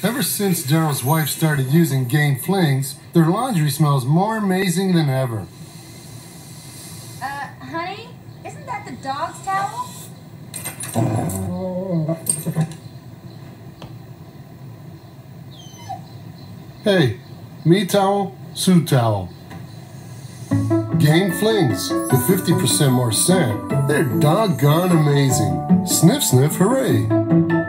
Ever since Daryl's wife started using Game Flings, their laundry smells more amazing than ever. Honey, isn't that the dog's towel? Hey, me towel, Sue towel. Game Flings, with 50% more scent, they're doggone amazing. Sniff, sniff, hooray!